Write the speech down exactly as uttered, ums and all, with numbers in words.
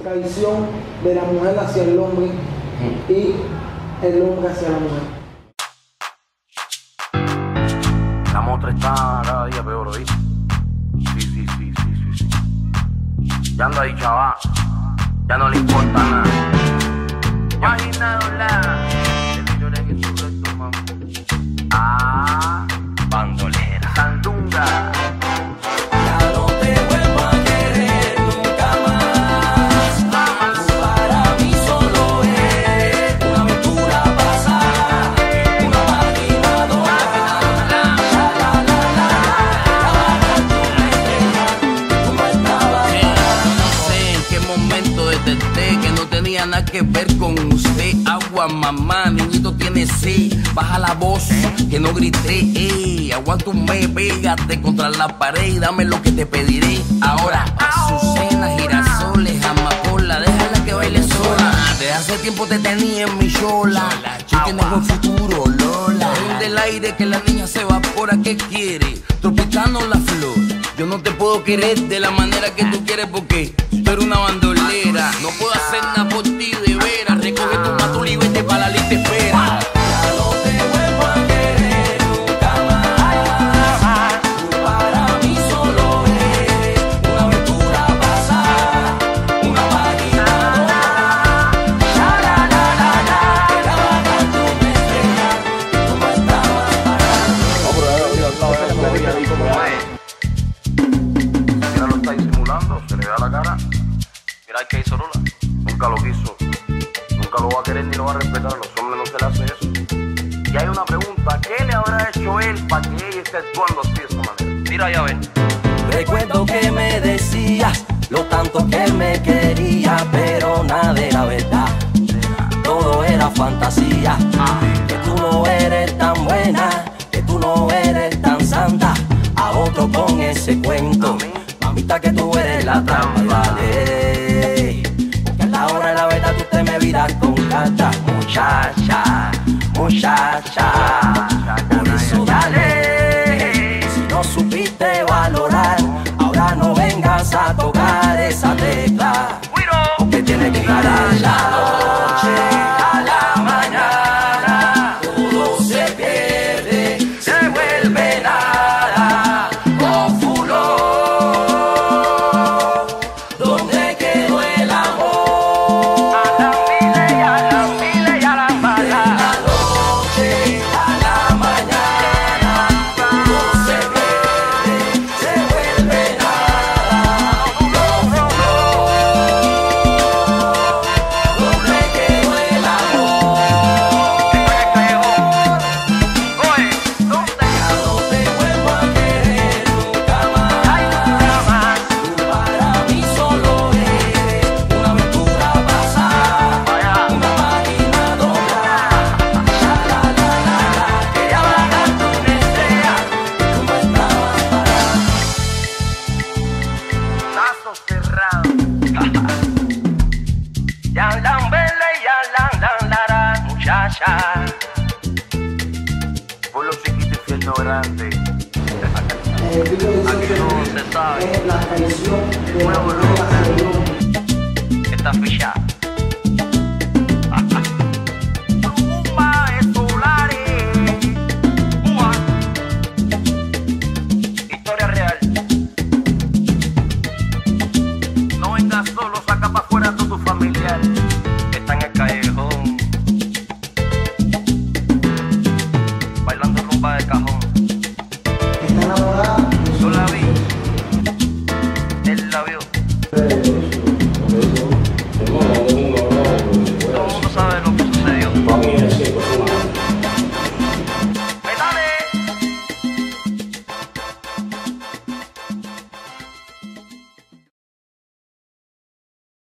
traición de la mujer hacia el hombre y el hombre hacia la mujer. La motra está cada día peor, ¿oíste? Sí, sí, sí, sí, sí, sí. Ya anda ahí, chaval. Ya no le importa nada. Imaginado la. Ah, bandolera. Sandunga. Que no tenía nada que ver con usted. Agua, mamá, niñito tiene sed. Baja la voz, que no grité. Ey, aguanta un mes, pégate contra la pared y dame lo que te pediré. Ahora, azucenas, girasoles, amapola, déjala que baile sola. Desde hace tiempo te tenía en mi chola. Tú tienes buen futuro, Lola. Prende el aire que la niña se evapora. ¿Qué quiere? Tropicano la flor. Yo no te puedo querer de la manera que tú quieres porque tú eres una bandolera. No puedo hacer nada por ti de veras. Recoge tu matula y vete pa' la lista espera. Ya no te vuelvo a querer nunca más. Tú para mí solo eres una aventura pasada, una máquina dorada. Ya la la la la, era bajando una estrella, tú no estabas parado. No, pero ahora mira, no, no, había dicho como es. Mira, lo está disimulando, se le da la cara. Mira el que hizo Lola. Nunca lo quiso, nunca lo va a querer ni lo va a respetar. A los hombres no se le hace eso. Y hay una pregunta, ¿qué le habrá hecho él para que ella esté actuando así de esa manera? Mira ahí a ver. Recuerdo que me decías lo tanto que me quería, pero nada era verdad. Todo era fantasía. Que tú no eres tan buena, que tú no eres tan santa. A otro con ese cuento, mamita, que tú eres la trampa. Vale, porque a la hora de la verdad tú te me miras con carta. Muchacha, muchacha, por eso dale. Si no supiste valorar, ahora no vengas a tocar esa tecla, porque tiene que llegar a la noche, a la mañana. Todo se pierde, se vuelve nada. Con furor, ¿dónde quedó el amor? A la mila y a la mila y a la mala. De la noche a la mañana, todo se pierde, se vuelve nada. Con furor, ¿dónde quedó el amor? Oye, ¿dónde? Ya no te vuelvo a querer nunca más. Tú para mí solo eres una aventura pasada, una máquina dorada. Ya la la la la, quería bajarte una estrella, tú no estabas parada. Caso cerrado. Ya la vele, ya la la la la, muchacha. Pueblo chiquito, infierno grande. El video Aquí dice no se sabe. es la traición de la Nuevo mujer hacia el hombre. Está fichado.